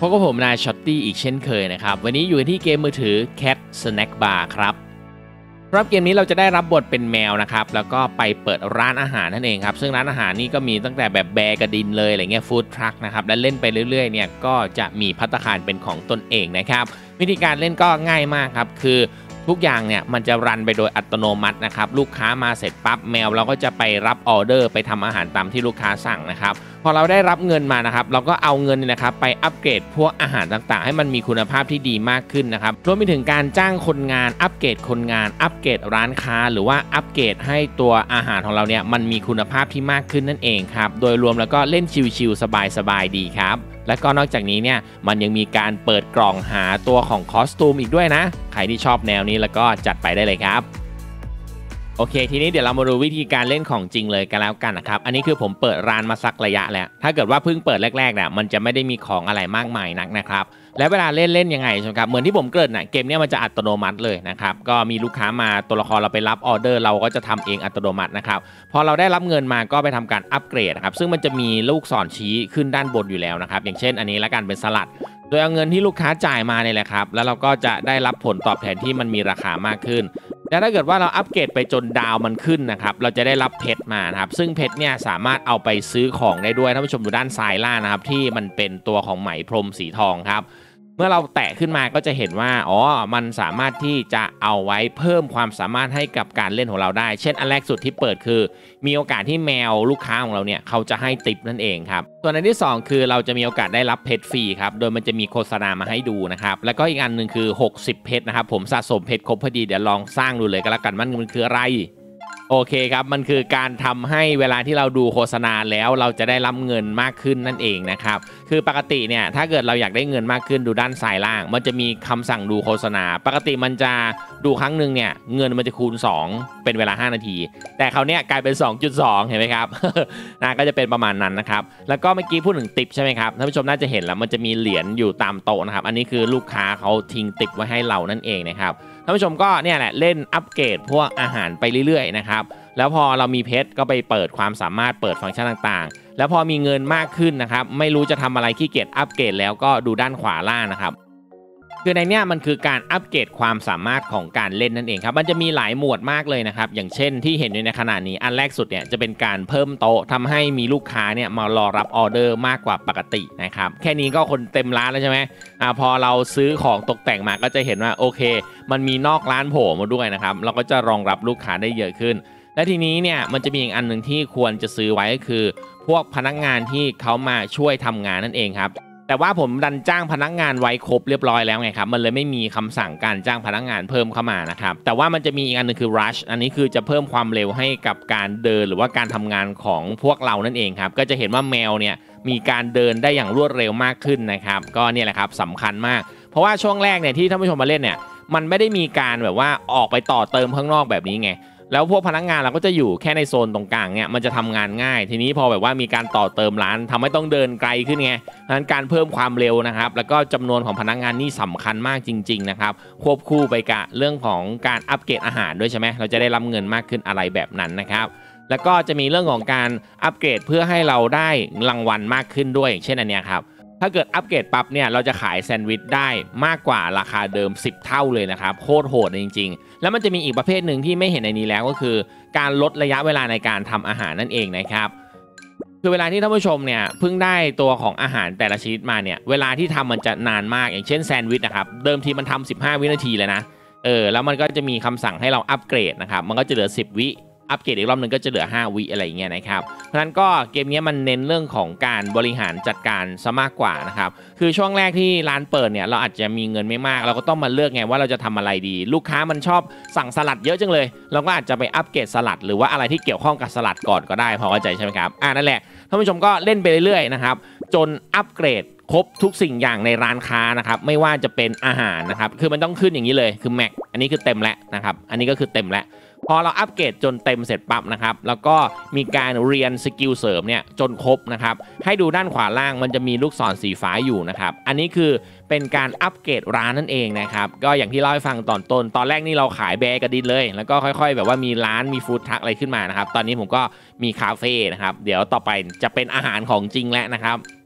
พบกับผมนายช็อตตี้อีกเช่นเคยนะครับวันนี้อยู่ที่เกมมือถือ Cat Snack Bar ครับรับเกมนี้เราจะได้รับบทเป็นแมวนะครับแล้วก็ไปเปิดร้านอาหารนั่นเองครับซึ่งร้านอาหารนี่ก็มีตั้งแต่แบบแบร์กระดินเลยอะไรเงี้ยฟู้ดทรัคนะครับและเล่นไปเรื่อยๆเนี่ยก็จะมีภัตตาคารเป็นของตนเองนะครับวิธีการเล่นก็ง่ายมากครับคือทุกอย่างเนี่ยมันจะรันไปโดยอัตโนมัตินะครับลูกค้ามาเสร็จปั๊บแมวเราก็จะไปรับออเดอร์ไปทำอาหารตามที่ลูกค้าสั่งนะครับพอเราได้รับเงินมานะครับเราก็เอาเงินนะครับไปอัปเกรดพวกอาหารต่างๆให้มันมีคุณภาพที่ดีมากขึ้นนะครับรวมไปถึงการจ้างคนงานอัปเกรดคนงานอัปเกรดร้านค้าหรือว่าอัปเกรดให้ตัวอาหารของเราเนี่ยมันมีคุณภาพที่มากขึ้นนั่นเองครับโดยรวมแล้วก็เล่นชิลๆสบายๆดีครับและก็นอกจากนี้เนี่ยมันยังมีการเปิดกล่องหาตัวของคอสตูมอีกด้วยนะใครที่ชอบแนวนี้แล้วก็จัดไปได้เลยครับโอเคทีนี้เดี๋ยวเรามาดูวิธีการเล่นของจริงเลยกันแล้วกันนะครับอันนี้คือผมเปิดร้านมาสักระยะแล้วถ้าเกิดว่าเพิ่งเปิดแรกๆเนี่ยมันจะไม่ได้มีของอะไรมากมายนักนะครับแล้วเวลาเล่นยังไงใช่ไหมครับเหมือนที่ผมเกริ่นนะเกมนี้มันจะอัตโนมัติเลยนะครับก็มีลูกค้ามาตัวละครเราไปรับออเดอร์เราก็จะทำเองอัตโนมัตินะครับพอเราได้รับเงินมาก็ไปทำการอัปเกรดนะครับซึ่งมันจะมีลูกศรชี้ขึ้นด้านบนอยู่แล้วนะครับอย่างเช่นอันนี้ละกันเป็นสลัดโดยเอาเงินที่ลูกค้าจ่ายมาเนี่ยแหละครับแล้วเราก็จะได้รับผลตอบแทนที่มันมีราคามากขึ้นแล้วถ้าเกิดว่าเราอัปเกรดไปจนดาวมันขึ้นนะครับเราจะได้รับเพชรมานะครับซึ่งเพชรเนี่ยสามารถเอาไปซื้อของได้ด้วยท่านผู้ชมดูด้านซ้ายล่างนะครับที่มันเป็นตัวของไหมพรมสีทองครับเมื่อเราแตะขึ้นมาก็จะเห็นว่ามันสามารถที่จะเอาไว้เพิ่มความสามารถให้กับการเล่นของเราได้เช่นอันแรกสุดที่เปิดคือมีโอกาสที่แมวลูกค้าของเราเนี่ยเขาจะให้ติปนั่นเองครับส่วนอันที่2คือเราจะมีโอกาสได้รับเพชรฟรีครับโดยมันจะมีโฆษณามาให้ดูนะครับแล้วก็อีกอันหนึ่งคือ60เพชรนะครับผมสะสมเพชรครบพอดีเดี๋ยวลองสร้างดูเลยก็แล้วกันมันคืออะไรโอเคครับมันคือการทำให้เวลาที่เราดูโฆษณาแล้วเราจะได้รับเงินมากขึ้นนั่นเองนะครับคือปกติเนี่ยถ้าเกิดเราอยากได้เงินมากขึ้นดูด้านซ้ายล่างมันจะมีคำสั่งดูโฆษณาปกติมันจะดูครั้งหนึ่งเนี่ยเงินมันจะคูณ2เป็นเวลา5นาทีแต่คราวนี้กลายเป็น 2.2 เห็นไหมครับ นะก็จะเป็นประมาณนั้นนะครับแล้วก็เมื่อกี้พูดถึงติปใช่ไหมครับท่านผู้ชมน่าจะเห็นแล้วมันจะมีเหรียญอยู่ตามโต๊ะนะครับอันนี้คือลูกค้าเขาทิ้งติปไว้ให้เรานั่นเองนะครับท่านผู้ชมก็เนี่ยแหละเล่นอัปเกรดพวกอาหารไปเรื่อยๆนะครับแล้วพอเรามีเพชรก็ไปเปิดความสามารถเปิดฟังก์ชันต่างๆแล้วพอมีเงินมากขึ้นนะครับไม่รู้จะทำอะไรขี้เกียจอัปเกรดแล้วก็ดูด้านขวาล่างนะครับคือในเนี้ยมันคือการอัปเกรดความสามารถของการเล่นนั่นเองครับมันจะมีหลายหมวดมากเลยนะครับอย่างเช่นที่เห็นอยู่ในขณะนี้อันแรกสุดเนี่ยจะเป็นการเพิ่มโต๊ะทำให้มีลูกค้าเนี่ยมารอรับออเดอร์มากกว่าปกตินะครับแค่นี้ก็คนเต็มร้านแล้วใช่ไหมพอเราซื้อของตกแต่งมาก็จะเห็นว่าโอเคมันมีนอกร้านโผล่มาด้วยนะครับเราก็จะรองรับลูกค้าได้เยอะขึ้นและทีนี้เนี่ยมันจะมีอีกอันหนึ่งที่ควรจะซื้อไว้ก็คือพวกพนักงานที่เขามาช่วยทำงานนั่นเองครับแต่ว่าผมดันจ้างพนักงานไว้ครบเรียบร้อยแล้วไงครับมันเลยไม่มีคำสั่งการจ้างพนักงานเพิ่มเข้ามานะครับแต่ว่ามันจะมีอีกอันนึงคือ rush อันนี้คือจะเพิ่มความเร็วให้กับการเดินหรือว่าการทำงานของพวกเรานั่นเองครับก็จะเห็นว่าแมวเนี่ยมีการเดินได้อย่างรวดเร็วมากขึ้นนะครับก็เนี่ยแหละครับสำคัญมากเพราะว่าช่วงแรกเนี่ยที่ท่านผู้ชมมาเล่นเนี่ยมันไม่ได้มีการแบบว่าออกไปต่อเติมข้างนอกแบบนี้ไงแล้วพวกพนักงานเราก็จะอยู่แค่ในโซนตรงกลางเนี่ยมันจะทำงานง่ายทีนี้พอแบบว่ามีการต่อเติมร้านทำให้ต้องเดินไกลขึ้นไงดังนั้นการเพิ่มความเร็วนะครับแล้วก็จำนวนของพนักงานนี่สำคัญมากจริงๆนะครับควบคู่ไปกับเรื่องของการอัปเกรดอาหารด้วยใช่ไหมเราจะได้รับเงินมากขึ้นอะไรแบบนั้นนะครับแล้วก็จะมีเรื่องของการอัปเกรดเพื่อให้เราได้รางวัลมากขึ้นด้วยอย่างเช่นอันเนี้ยครับถ้าเกิดอัปเกรดปั๊บเนี่ยเราจะขายแซนด์วิชได้มากกว่าราคาเดิม10เท่าเลยนะครับโคตรโหดจริงๆแล้วมันจะมีอีกประเภทหนึ่งที่ไม่เห็นในนี้แล้วก็คือการลดระยะเวลาในการทำอาหารนั่นเองนะครับคือเวลาที่ท่านผู้ชมเนี่ยเพิ่งได้ตัวของอาหารแต่ละชนิดมาเนี่ยเวลาที่ทำมันจะนานมากอย่างเช่นแซนด์วิชนะครับเดิมทีมันทำ15วินาทีเลยนะแล้วมันก็จะมีคำสั่งให้เราอัปเกรดนะครับมันก็จะเหลือ10วิอัปเกรดอีกรอบนึงก็จะเหลือ5วิอะไรอย่างเงี้ยนะครับเพราะฉะนั้นก็เกมนี้มันเน้นเรื่องของการบริหารจัดการซะมากกว่านะครับคือช่วงแรกที่ร้านเปิดเนี่ยเราอาจจะมีเงินไม่มากเราก็ต้องมาเลือกไงว่าเราจะทำอะไรดีลูกค้ามันชอบสั่งสลัดเยอะจังเลยเราก็อาจจะไปอัปเกรดสลัดหรือว่าอะไรที่เกี่ยวข้องกับสลัดก่อนก็ได้พอเข้าใจใช่ไหมครับนั่นแหละท่านผู้ชมก็เล่นไปเรื่อยๆนะครับจนอัปเกรดครบทุกสิ่งอย่างในร้านค้านะครับไม่ว่าจะเป็นอาหารนะครับคือมันต้องขึ้นอย่างนี้เลยคือแม็กอันนี้คือเต็มแล้วนะครับอันนี้ก็คือเต็มแล้วพอเราอัปเกรดจนเต็มเสร็จปั๊บนะครับแล้วก็มีการเรียนสกิลเสริมเนี่ยจนครบนะครับให้ดูด้านขวาล่างมันจะมีลูกศรสีฟ้าอยู่นะครับอันนี้คือเป็นการอัปเกรดร้านนั่นเองนะครับก็อย่างที่เล่าให้ฟังตอนต้นตอนแรกนี่เราขายแบร์กระดินเลยแล้วก็ค่อยๆแบบว่ามีร้านมีฟู้ดทรัคอะไรขึ้นมานะครับตอนนี้ผมก็มีคาเฟ่นะครับเดี๋ยวต่อไปจะเป็นอาหารของจริงแล้วนะครับ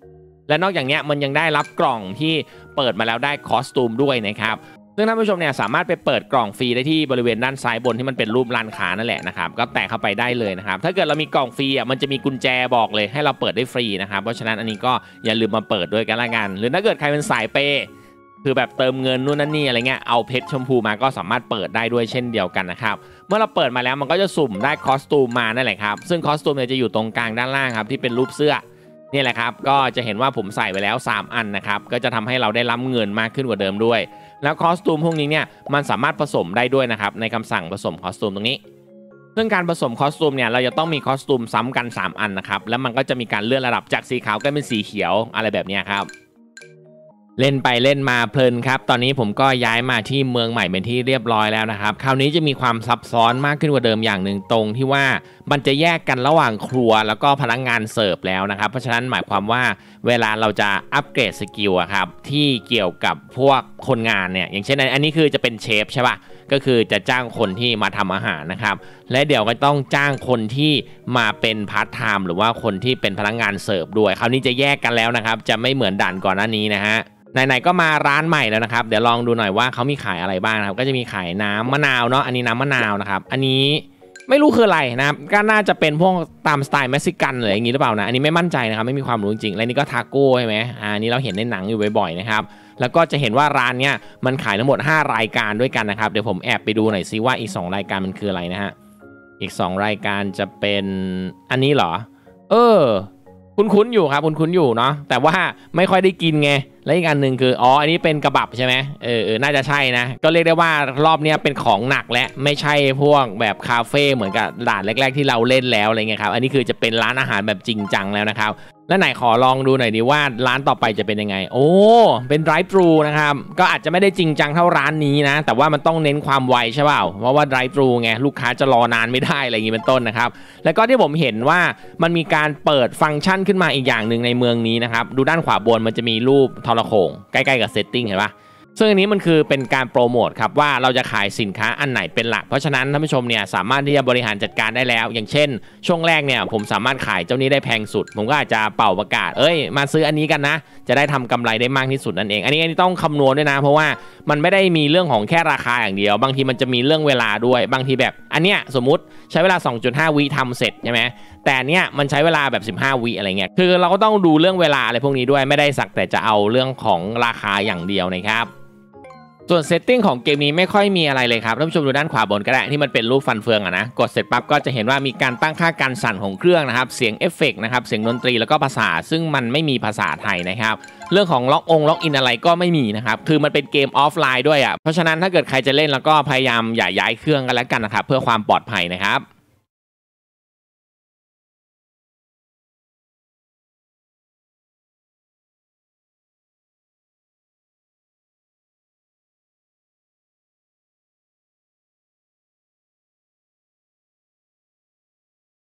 และนอกจากนี้มันยังได้รับกล่องที่เปิดมาแล้วได้คอสตูมด้วยนะครับซึ่งท่านผู้ชมเนี่ยสามารถไปเปิดกล่องฟรีได้ที่บริเวณด้านซ้ายบนที่มันเป็นรูปร้านค้านั่นแหละนะครับก็แตะเข้าไปได้เลยนะครับถ้าเกิดเรามีกล่องฟรีมันจะมีกุญแจบอกเลยให้เราเปิดได้ฟรีนะครับเพราะฉะนั้นอันนี้ก็อย่าลืมมาเปิดด้วยกันละกันหรือถ้าเกิดใครเป็นสายเปย์คือแบบเติมเงินนู่นนั่นนี่อะไรเงี้ยเอาเพชรชมพูมาก็สามารถเปิดได้ด้วยเช่นเดียวกันนะครับเมื่อเราเปิดมาแล้วมันก็จะสุ่มได้คอสตูมมานั่นแหละครับซึ่งคอสตูมเนี่ยจะอยู่ตรงกลางด้านล่างครับที่เป็นรูปเสื้อนี่แหละครับก็จะเห็นว่าผมใส่ไปแล้ว3อันนะครับก็จะทำให้เราได้รับเงินมากขึ้นกว่าเดิมด้วยแล้วคอสตูมพวกนี้เนี่ยมันสามารถผสมได้ด้วยนะครับในคำสั่งผสมคอสตูมตรงนี้ซึ่งการผสมคอสตูมเนี่ยเราจะต้องมีคอสตูมซ้ำกัน3อันนะครับแล้วมันก็จะมีการเลื่อนระดับจากสีขาวกลายเป็นสีเขียวอะไรแบบนี้ครับเล่นไปเล่นมาเพลินครับตอนนี้ผมก็ย้ายมาที่เมืองใหม่เป็นที่เรียบร้อยแล้วนะครับคราวนี้จะมีความซับซ้อนมากขึ้นกว่าเดิมอย่างหนึ่งตรงที่ว่ามันจะแยกกันระหว่างครัวแล้วก็พนักงานเสิร์ฟแล้วนะครับเพราะฉะนั้นหมายความว่าเวลาเราจะอัปเกรดสกิลครับที่เกี่ยวกับพวกคนงานเนี่ยอย่างเช่นอันนี้คือจะเป็นเชฟใช่ป่ะก็คือจะจ้างคนที่มาทำอาหารนะครับและเดี๋ยวก็ต้องจ้างคนที่มาเป็นพาร์ทไทม์หรือว่าคนที่เป็นพนักงานเสิร์ฟด้วยคราวนี้จะแยกกันแล้วนะครับจะไม่เหมือนด่านก่อนหน้านี้นะฮะไหนๆก็มาร้านใหม่แล้วนะครับเดี๋ยวลองดูหน่อยว่าเขามีขายอะไรบ้างนะครับก็จะมีขายน้ำมะนาวเนาะอันนี้น้ำมะนาวนะครับอันนี้ไม่รู้คืออะไรนะครับก็น่าจะเป็นพวกตามสไตล์เม็กซิกันหรืออย่างนี้หรือเปล่านะอันนี้ไม่มั่นใจนะครับไม่มีความรู้จริงๆและนี่ก็ทาโก้ใช่ไหมอันนี้เราเห็นในหนังอยู่บ่อยๆนะครับแล้วก็จะเห็นว่าร้านเนี้ยมันขายทั้งหมด5รายการด้วยกันนะครับเดี๋ยวผมแอบไปดูหน่อยซิว่าอีก2รายการมันคืออะไรนะฮะอีก2รายการจะเป็นอันนี้เหรอคุ้นๆอยู่ครับคุ้นๆอยู่เนาะแต่ว่าไม่ค่อยได้กินไงและอีกอันหนึ่งคืออันนี้เป็นกระบับใช่ไหมน่าจะใช่นะก็เรียกได้ว่ารอบนี้เป็นของหนักและไม่ใช่พวกแบบคาเฟ่เหมือนกับด่านแรกๆที่เราเล่นแล้วอะไรเงี้ยครับอันนี้คือจะเป็นร้านอาหารแบบจริงจังแล้วนะครับและไหนขอลองดูหน่อยดีว่าร้านต่อไปจะเป็นยังไงเป็นไดรฟ์ทรูนะครับก็อาจจะไม่ได้จริงจังเท่าร้านนี้นะแต่ว่ามันต้องเน้นความไวใช่เปล่าเพราะว่าไดรฟ์ทรูไงลูกค้าจะรอนานไม่ได้อะไรอย่างนี้เป็นต้นนะครับแล้วก็ที่ผมเห็นว่ามันมีการเปิดฟังก์ชันขึ้นมาอีกอย่างหนึ่งในเมืองนี้นะครับดูด้านขวาบนมันจะมีรูปทรโขงใกล้ๆกับเซตติ้งเห็นปะซึ่งอันนี้มันคือเป็นการโปรโมทครับว่าเราจะขายสินค้าอันไหนเป็นหลักเพราะฉะนั้นท่านผู้ชมเนี่ยสามารถที่จะบริหารจัดการได้แล้วอย่างเช่นช่วงแรกเนี่ยผมสามารถขายเจ้านี้ได้แพงสุดผมก็อาจจะเป่าประกาศมาซื้ออันนี้กันนะจะได้ทำกำไรได้มากที่สุดนั่นเองอันนี้ต้องคำนวณด้วยนะเพราะว่ามันไม่ได้มีเรื่องของแค่ราคาอย่างเดียวบางทีมันจะมีเรื่องเวลาด้วยบางทีแบบอันเนี้ยสมมุติใช้เวลา 2.5 วิทำเสร็จใช่ไหมแต่เนี้ยมันใช้เวลาแบบ15วิอะไรเงี้ยคือเราก็ต้องดูเรื่องเวลาอะไรพวกนี้ด้วยไม่ได้สักแต่จะเอาเรื่องของราคาอย่างเดียวนะครับส่วนเซตติ้งของเกมนี้ไม่ค่อยมีอะไรเลยครับท่านผู้ชมดูด้านขวาบนก็ได้ที่มันเป็นรูปฟันเฟืองนะกดเสร็จปั๊บก็จะเห็นว่ามีการตั้งค่าการสั่นของเครื่องนะครับเสียงเอฟเฟกต์นะครับเสียงดนตรีแล้วก็ภาษาซึ่งมันไม่มีภาษาไทยนะครับเรื่องของล็อกอินอะไรก็ไม่มีนะครับคือมันเป็นเกมออฟไลน์ด้วยเพราะฉะนั้นถ้าเกิดใครจะเล่นแล้วก็พยายามอย่าย้ายเครื่องกันแล้วกันนะครับเพื่อความปลอดภัยนะครับ